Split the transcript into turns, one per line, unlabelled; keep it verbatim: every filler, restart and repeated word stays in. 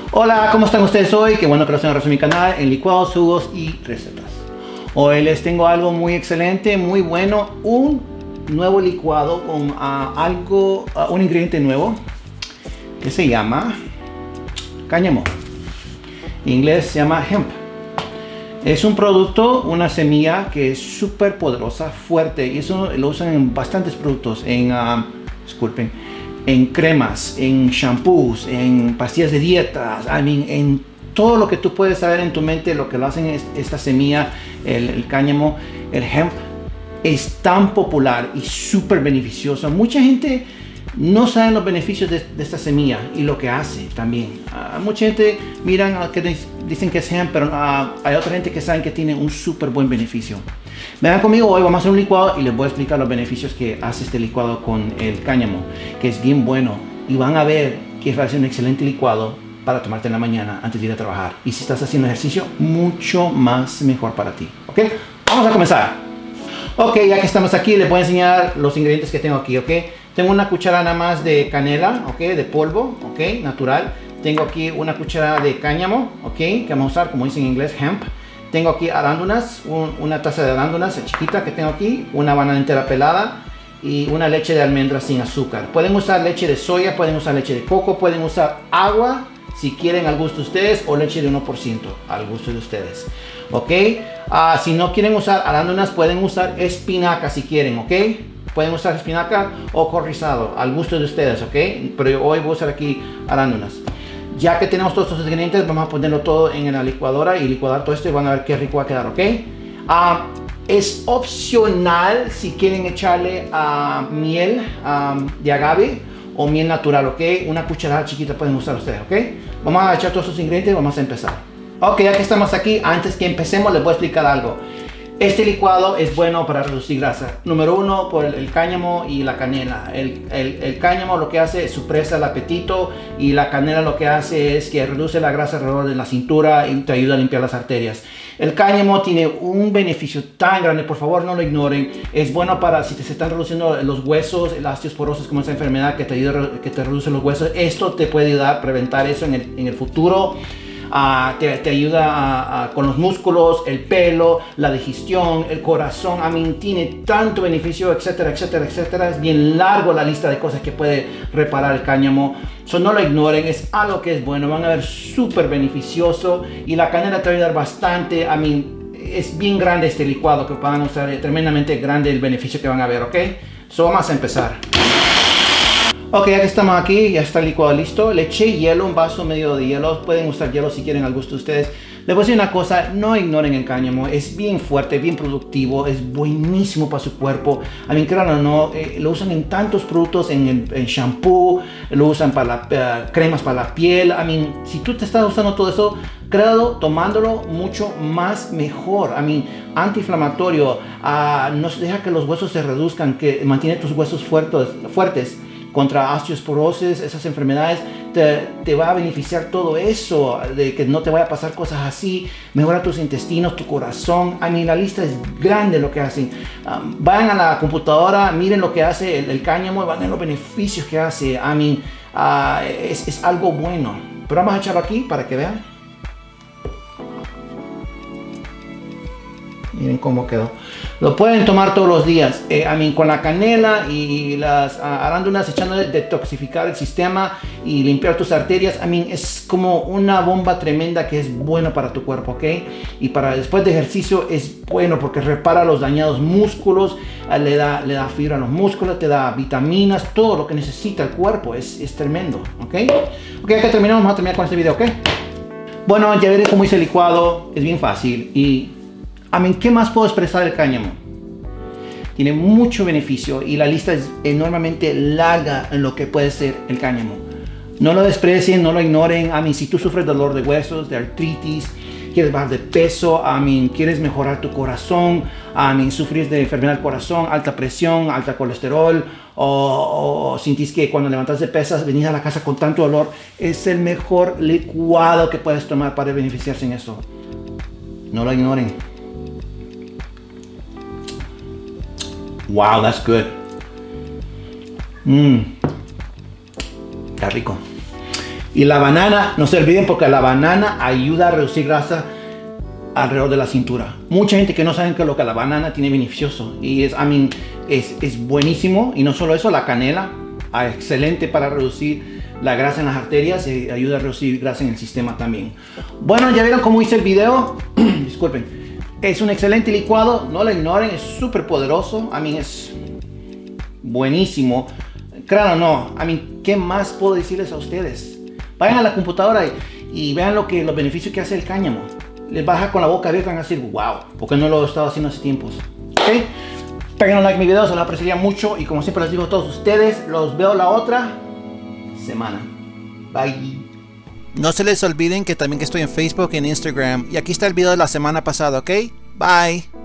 Hola, ¿cómo están ustedes hoy? Qué bueno que los tengo en mi canal en licuados, jugos y recetas. Hoy les tengo algo muy excelente, muy bueno, un nuevo licuado con uh, algo, uh, un ingrediente nuevo que se llama cáñamo. En inglés se llama hemp. Es un producto, una semilla que es súper poderosa, fuerte, y eso lo usan en bastantes productos, en, uh, disculpen, en cremas, en shampoos, en pastillas de dietas, I mean, en todo lo que tú puedes saber en tu mente, lo que lo hacen es esta semilla, el, el cáñamo, el hemp, es tan popular y súper beneficioso. Mucha gente no sabe los beneficios de, de esta semilla y lo que hace también. Uh, mucha gente miran uh, que dicen que es hemp, pero uh, hay otra gente que saben que tiene un súper buen beneficio. Vengan conmigo, hoy vamos a hacer un licuado y les voy a explicar los beneficios que hace este licuado con el cáñamo, que es bien bueno, y van a ver que va a ser un excelente licuado para tomarte en la mañana antes de ir a trabajar. Y si estás haciendo ejercicio, mucho más mejor para ti. ¿Ok? Vamos a comenzar. Ok, ya que estamos aquí, les voy a enseñar los ingredientes que tengo aquí. ¿Ok? Tengo una cucharada nada más de canela, ¿ok? De polvo, ¿ok? Natural. Tengo aquí una cucharada de cáñamo, ¿ok? Que vamos a usar, como dicen en inglés, hemp. Tengo aquí arándanos, un, una taza de arándanos chiquita que tengo aquí, una banana entera pelada y una leche de almendras sin azúcar. Pueden usar leche de soya, pueden usar leche de coco, pueden usar agua si quieren al gusto de ustedes, o leche de uno por ciento al gusto de ustedes. ¿Ok? Uh, si no quieren usar arándanos, pueden usar espinaca si quieren, ¿ok? Pueden usar espinaca o col rizado al gusto de ustedes, ¿ok? Pero hoy voy a usar aquí arándanos. Ya que tenemos todos estos ingredientes, vamos a ponerlo todo en la licuadora y licuar todo esto y van a ver qué rico va a quedar, ¿ok? Uh, es opcional si quieren echarle uh, miel um, de agave o miel natural, ¿ok? Una cucharada chiquita pueden usar ustedes, ¿ok? Vamos a echar todos esos ingredientes y vamos a empezar. Ok, ya que estamos aquí, antes que empecemos les voy a explicar algo. Este licuado es bueno para reducir grasa. Número uno, por el, el cáñamo y la canela. El, el, el cáñamo lo que hace es supresa el apetito, y la canela lo que hace es que reduce la grasa alrededor de la cintura y te ayuda a limpiar las arterias. El cáñamo tiene un beneficio tan grande, por favor no lo ignoren. Es bueno para si te se están reduciendo los huesos, la osteoporosis, como esa enfermedad que te ayuda, que te reduce los huesos. Esto te puede ayudar a preventar eso en el, en el futuro. Uh, te, te ayuda a, a, con los músculos, el pelo, la digestión, el corazón. I mean, tiene tanto beneficio, etcétera, etcétera, etcétera. Es bien largo la lista de cosas que puede reparar el cáñamo. So, no lo ignoren, es algo que es bueno. Van a ver súper beneficioso, y la canela te va a ayudar bastante. I mean, es bien grande este licuado que van a usar, tremendamente grande el beneficio que van a ver, ¿ok? So, vamos a empezar. Ok, ya que estamos aquí, ya está el licuado listo. Le eché hielo, un vaso medio de hielo. Pueden usar hielo si quieren al gusto de ustedes. Les voy a decir una cosa, no ignoren el cáñamo. Es bien fuerte, bien productivo, es buenísimo para su cuerpo. A mí, créanlo o no, eh, lo usan en tantos productos, en el en shampoo, lo usan para la, uh, cremas para la piel. I mean, si tú te estás usando todo eso, créalo, tomándolo mucho más mejor. I mean, antiinflamatorio, uh, no deja que los huesos se reduzcan, que mantiene tus huesos fuertes, fuertes. Contra osteoporosis, esas enfermedades, te, te va a beneficiar todo eso, de que no te vaya a pasar cosas así. Mejora tus intestinos, tu corazón. A mí la lista es grande lo que hacen. Um, vayan a la computadora, miren lo que hace el, el cáñamo y van a ver los beneficios que hace. A mí uh, es, es algo bueno. Pero vamos a echarlo aquí para que vean. Miren cómo quedó. Lo pueden tomar todos los días. Eh, I mean, con la canela y las uh, arándanos, echando de detoxificar el sistema y limpiar tus arterias. I mean, es como una bomba tremenda que es bueno para tu cuerpo, ¿ok? Y para después de ejercicio es bueno porque repara los dañados músculos, uh, le, da, le da fibra a los músculos, te da vitaminas, todo lo que necesita el cuerpo. Es, es tremendo, ¿ok? Ok, ya que terminamos, vamos a terminar con este video, ¿ok? Bueno, ya veré cómo hice el licuado. Es bien fácil. Y I mean, ¿qué más puedo expresar del cáñamo? Tiene mucho beneficio y la lista es enormemente larga en lo que puede ser el cáñamo. No lo desprecien, no lo ignoren. I mean, si tú sufres dolor de huesos, de artritis, quieres bajar de peso, I mean, quieres mejorar tu corazón, I mean, sufres de enfermedad del corazón, alta presión, alta colesterol, o, o sentís que cuando levantas de pesas venís a la casa con tanto dolor, es el mejor licuado que puedes tomar para beneficiarse en eso. No lo ignoren. Wow, that's good. Mmm. Está rico. Y la banana, no se olviden porque la banana ayuda a reducir grasa alrededor de la cintura. Mucha gente que no sabe que lo que la banana tiene beneficioso. Y es, I mean, es, es buenísimo. Y no solo eso, la canela, excelente para reducir la grasa en las arterias y ayuda a reducir grasa en el sistema también. Bueno, ya vieron cómo hice el video. Disculpen. Es un excelente licuado, no lo ignoren, es súper poderoso. A mí es buenísimo. Claro, no. A mí, ¿qué más puedo decirles a ustedes? Vayan a la computadora y, y vean lo que, los beneficios que hace el cáñamo. Les baja con la boca abierta y van a decir, wow, porque no lo he estado haciendo hace tiempos. ¿Ok? Peguen like a mi video, se los apreciaría mucho. Y como siempre les digo a todos ustedes, los veo la otra semana. Bye. No se les olviden que también que estoy en Facebook y en Instagram. Y aquí está el video de la semana pasada, ¿ok? Bye.